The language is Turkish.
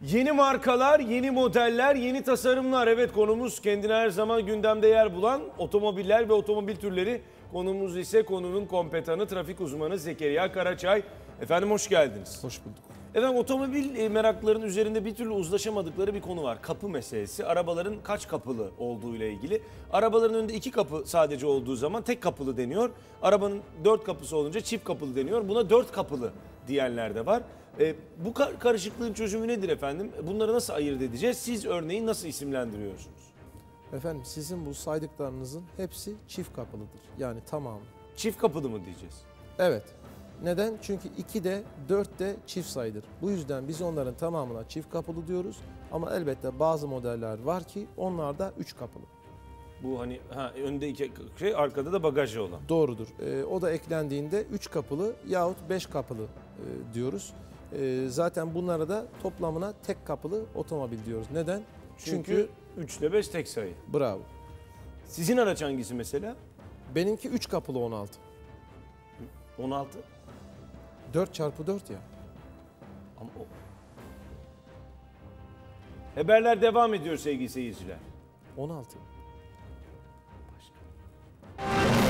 Yeni markalar, yeni modeller, yeni tasarımlar. Evet, konumuz kendine her zaman gündemde yer bulan otomobiller ve otomobil türleri. Konumuz ise konunun kompetanı, trafik uzmanı Zekeriya Karaçay. Efendim hoş geldiniz. Hoş bulduk. Efendim otomobil meraklıların üzerinde bir türlü uzlaşamadıkları bir konu var. Kapı meselesi. Arabaların kaç kapılı olduğu ile ilgili. Arabaların önünde 2 kapı sadece olduğu zaman tek kapılı deniyor. Arabanın 4 kapısı olunca çift kapılı deniyor. Buna 4 kapılı diyenler de var. Bu karışıklığın çözümü nedir efendim? Bunları nasıl ayırt edeceğiz? Siz örneğin nasıl isimlendiriyorsunuz? Efendim sizin bu saydıklarınızın hepsi çift kapılıdır. Yani tamamı. Çift kapılı mı diyeceğiz? Evet. Neden? Çünkü 2 de 4 de çift sayıdır. Bu yüzden biz onların tamamına çift kapılı diyoruz. Ama elbette bazı modeller var ki onlar da 3 kapılı. Bu hani önde 2 şey, arkada da bagajı olan. Doğrudur. O da eklendiğinde 3 kapılı yahut 5 kapılı diyoruz. Zaten bunlara da toplamına tek kapılı otomobil diyoruz. Neden? Çünkü 3 ile 5 tek sayı. Bravo. Sizin araç hangisi mesela? Benimki 3 kapılı 16. 16. 4x4 ya. Ama o... Haberler devam ediyor sevgili seyirciler. 16. Başka.